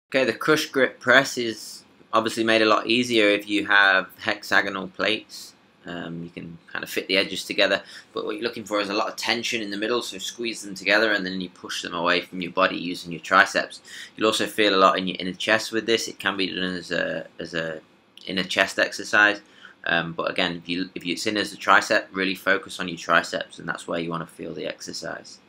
Okay, the crush grip press is obviously made a lot easier if you have hexagonal plates. You can kind of fit the edges together, but what you're looking for is a lot of tension in the middle, so squeeze them together and then you push them away from your body using your triceps. You'll also feel a lot in your inner chest with this. It can be done as a inner chest exercise, but again, if it's in as a tricep, really focus on your triceps, and that's where you want to feel the exercise.